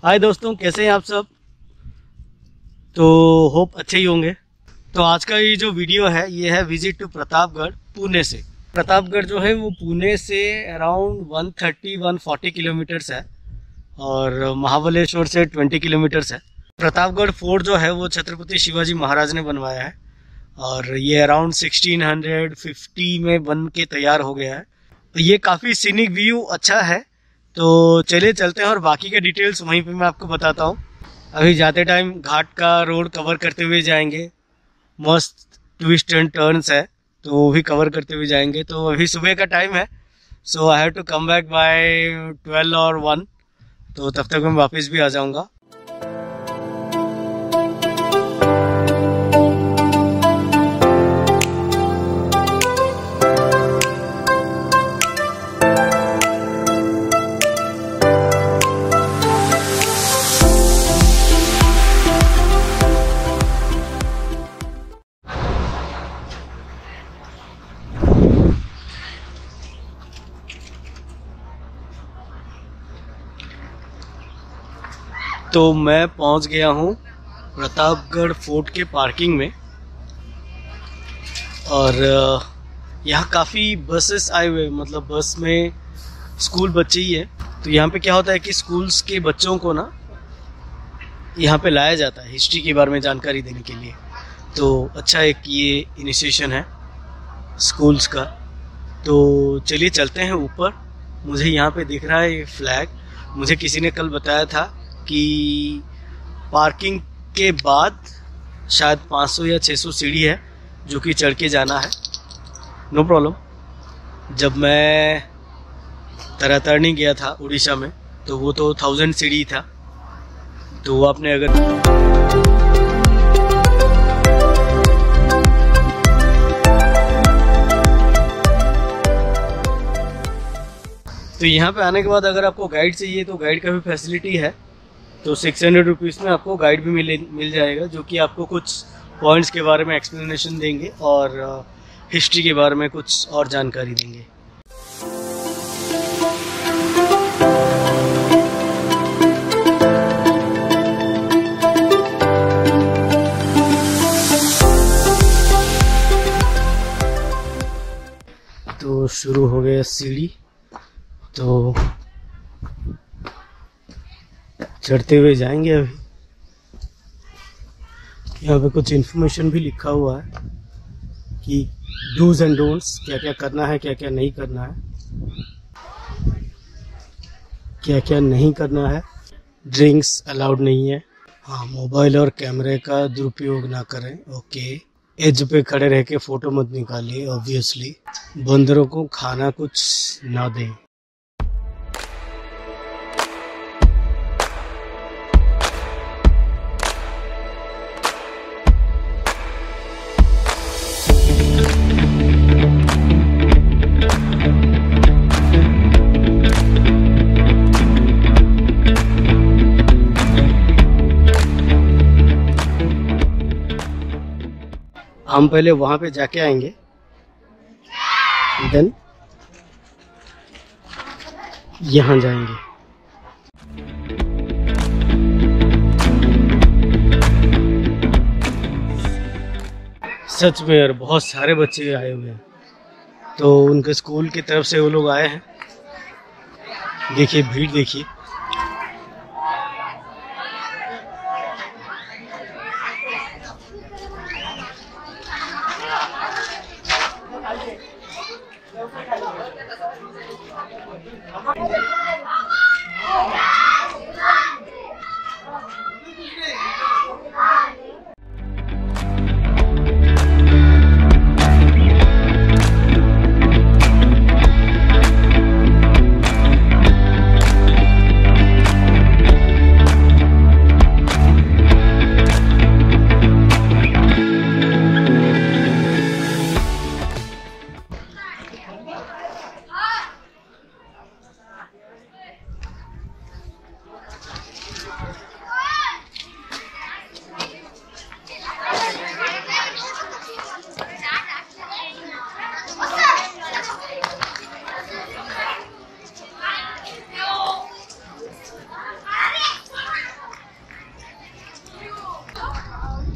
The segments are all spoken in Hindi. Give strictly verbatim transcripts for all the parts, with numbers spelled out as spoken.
हाय दोस्तों, कैसे हैं आप सब। तो होप अच्छे ही होंगे। तो आज का ये जो वीडियो है ये है विजिट टू प्रतापगढ़ पुणे से। प्रतापगढ़ जो है वो पुणे से अराउंड एक सौ तीस एक सौ चालीस किलोमीटर्स है और महाबलेश्वर से बीस किलोमीटर्स है। प्रतापगढ़ फोर्ट जो है वो छत्रपति शिवाजी महाराज ने बनवाया है और ये अराउंड सोलह सौ पचास में बन के तैयार हो गया है। ये काफ़ी सीनिक व्यू अच्छा है। तो चलिए चलते हैं और बाकी के डिटेल्स वहीं पे मैं आपको बताता हूँ। अभी जाते टाइम घाट का रोड कवर करते हुए जाएंगे। मस्त ट्विस्ट एंड टर्न्स है तो वो भी कवर करते हुए जाएंगे। तो अभी सुबह का टाइम है, so I have to come back by twelve और वन। तो तब तक मैं वापस भी आ जाऊँगा। तो मैं पहुंच गया हूं प्रतापगढ़ फोर्ट के पार्किंग में और यहाँ काफ़ी बसेस आए हुए, मतलब बस में स्कूल बच्चे ही है। तो यहाँ पे क्या होता है कि स्कूल्स के बच्चों को ना यहाँ पे लाया जाता है हिस्ट्री के बारे में जानकारी देने के लिए। तो अच्छा एक ये इनिशिएशन है स्कूल्स का। तो चलिए चलते हैं ऊपर। मुझे यहाँ पे दिख रहा है ये फ्लैग। मुझे किसी ने कल बताया था कि पार्किंग के बाद शायद पाँच सौ या छह सौ सीढ़ी है जो कि चढ़ के जाना है। No problem. जब मैं तरतारनी गया था उड़ीसा में तो वो तो थाउजेंड सीढ़ी था। तो वो आपने अगर तो यहाँ पे आने के बाद अगर आपको गाइड चाहिए तो गाइड का भी फैसिलिटी है। तो सिक्स हंड्रेड रुपीज़ में आपको गाइड भी मिले मिल जाएगा जो कि आपको कुछ पॉइंट्स के बारे में एक्सप्लेनेशन देंगे और हिस्ट्री के बारे में कुछ और जानकारी देंगे। तो शुरू हो गया सीढ़ी। तो चढ़ते हुए जाएंगे। अभी यहाँ पे कुछ इन्फॉर्मेशन भी लिखा हुआ है कि डूज एंड डोंट्स, क्या क्या करना है क्या क्या नहीं करना है, क्या क्या नहीं करना है। ड्रिंक्स अलाउड नहीं है। हाँ, मोबाइल और कैमरे का दुरुपयोग ना करें। ओके। एज पे खड़े रह के फोटो मत निकालिए ऑब्वियसली। बंदरों को खाना कुछ ना दें। हम पहले वहां पे जाके आएंगे, देन यहाँ जाएंगे। सच में यार बहुत सारे बच्चे आए हुए हैं। तो उनके स्कूल की तरफ से वो लोग आए हैं। देखिए भीड़ देखिए।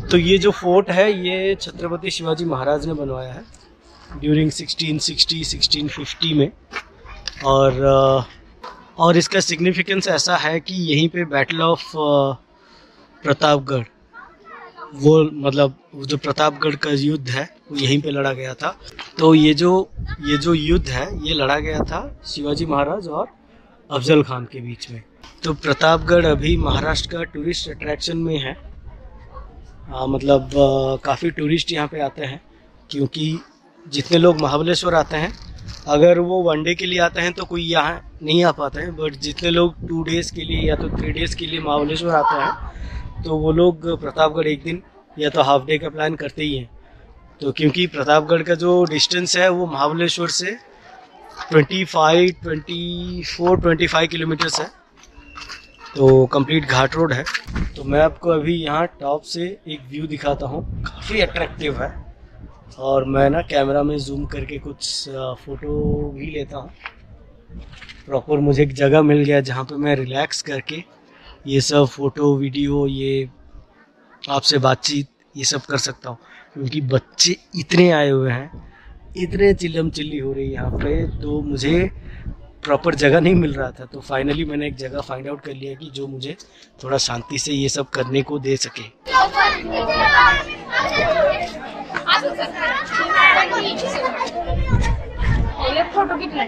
तो ये जो फोर्ट है ये छत्रपति शिवाजी महाराज ने बनवाया है during sixteen sixty sixteen fifty में। और और इसका सिग्निफिकेंस ऐसा है कि यहीं पे बैटल ऑफ प्रतापगढ़, वो मतलब जो प्रतापगढ़ का युद्ध है वो यहीं पे लड़ा गया था। तो ये जो ये जो युद्ध है ये लड़ा गया था शिवाजी महाराज और अफजल खान के बीच में। तो प्रतापगढ़ अभी महाराष्ट्र का टूरिस्ट अट्रैक्शन में है। आ, मतलब काफ़ी टूरिस्ट यहाँ पे आते हैं, क्योंकि जितने लोग महाबलेश्वर आते हैं अगर वो वनडे के लिए आते हैं तो कोई यहाँ नहीं आ पाते हैं, बट जितने लोग टू डेज़ के लिए या तो थ्री डेज़ के लिए महाबलेश्वर आते हैं तो वो लोग प्रतापगढ़ एक दिन या तो हाफ डे का प्लान करते ही हैं। तो क्योंकि प्रतापगढ़ का जो डिस्टेंस है वो महाबलेश्वर से पच्चीस, चौबीस, पच्चीस किलोमीटर्स है, तो कंप्लीट घाट रोड है। तो मैं आपको अभी यहाँ टॉप से एक व्यू दिखाता हूँ, काफ़ी अट्रैक्टिव है। और मैं ना कैमरा में जूम करके कुछ फ़ोटो भी लेता हूँ। प्रॉपर मुझे एक जगह मिल गया जहाँ पे मैं रिलैक्स करके ये सब फ़ोटो वीडियो, ये आपसे बातचीत ये सब कर सकता हूँ, क्योंकि बच्चे इतने आए हुए हैं, इतने चिल्लम चिल्ली हो रही है यहाँ पे, तो मुझे प्रॉपर जगह नहीं मिल रहा था। तो फाइनली मैंने एक जगह फाइंड आउट कर लिया कि जो मुझे थोड़ा शांति से ये सब करने को दे सके। फोटो कितना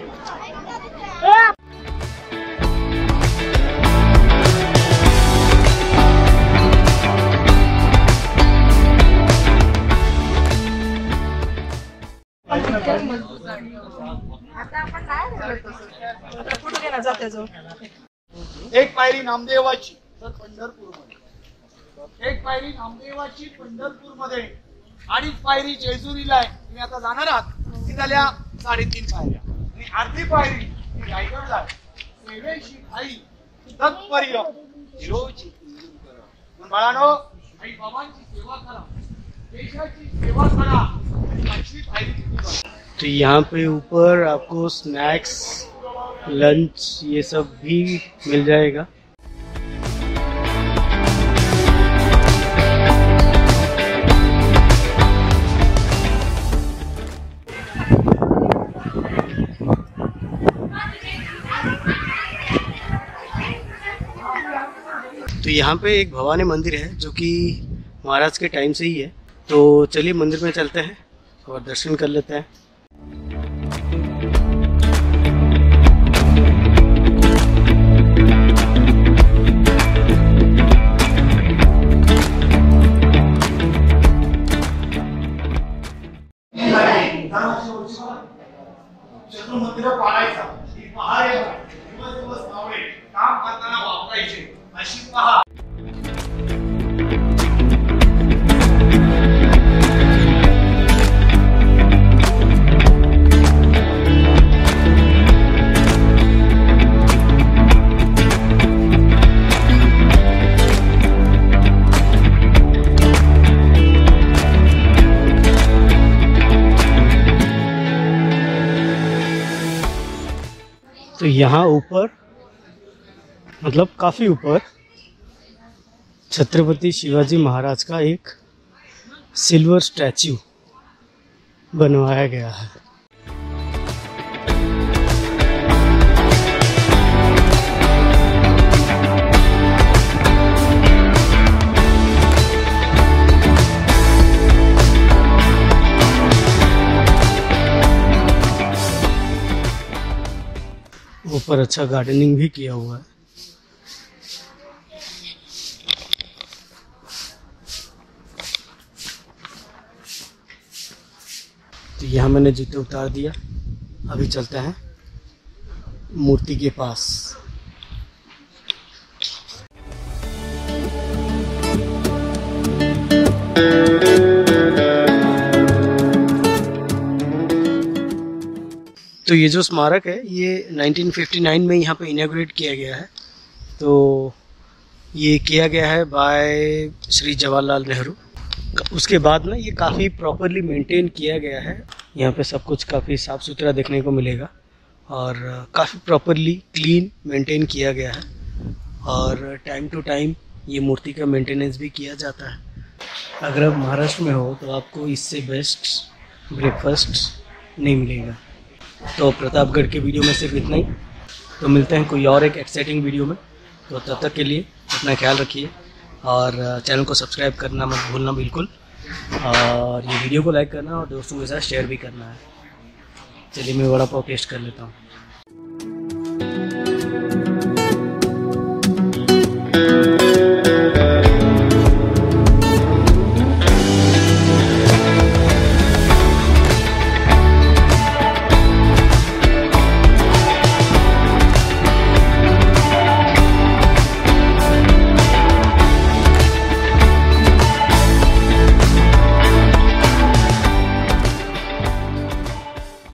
एक पायरी नामदेवाची तर पंढरपूर मध्ये, एक पायरी नामदेवाची पंढरपूर मध्ये, अडीच पायरी जेजुरीला आहे. तुम्ही आता जाणार आहात ती झाल्या साडेतीन पायऱ्या, आणि अर्धी पायरी ती रायगडला आहे. सेवेशी आई तत्पर्य हिरोची पण बाळानो, आई बाबांची सेवा करा, देशाची सेवा करा, आणि पाचवी पायरी तुम्ही करा. तो यहाँ पे ऊपर आपको स्नैक्स, लंच ये सब भी मिल जाएगा। तो यहाँ पे एक भवानी मंदिर है जो कि महाराज के टाइम से ही है। तो चलिए मंदिर में चलते हैं और दर्शन कर लेते हैं। मंदिर पाळायचा, ही पहारे दिवस दिवस नावडे काम करताना वापरायचे अशी पहा. तो यहाँ ऊपर मतलब काफ़ी ऊपर छत्रपति शिवाजी महाराज का एक सिल्वर स्टैच्यू बनवाया गया है। ऊपर अच्छा गार्डनिंग भी किया हुआ है। तो यहाँ मैंने जूते उतार दिया, अभी चलते हैं मूर्ति के पास। तो ये जो स्मारक है ये नाइनटीन फिफ्टी नाइन में यहाँ पे इनॉग्रेट किया गया है। तो ये किया गया है बाय श्री जवाहरलाल नेहरू। उसके बाद ना ये काफ़ी प्रॉपरली मेंटेन किया गया है। यहाँ पे सब कुछ काफ़ी साफ़ सुथरा देखने को मिलेगा और काफ़ी प्रॉपरली क्लीन मेंटेन किया गया है और टाइम टू टाइम ये मूर्ति का मेंटेनेंस भी किया जाता है। अगर आप महाराष्ट्र में हो तो आपको इससे बेस्ट ब्रेकफास्ट नहीं मिलेगा। तो प्रतापगढ़ के वीडियो में सिर्फ इतना ही। तो मिलते हैं कोई और एक एक्साइटिंग वीडियो में। तो तब तक के लिए अपना ख्याल रखिए और चैनल को सब्सक्राइब करना मत भूलना बिल्कुल, और ये वीडियो को लाइक करना और दोस्तों के साथ शेयर भी करना है। चलिए मैं वड़ा पाव टेस्ट कर लेता हूँ।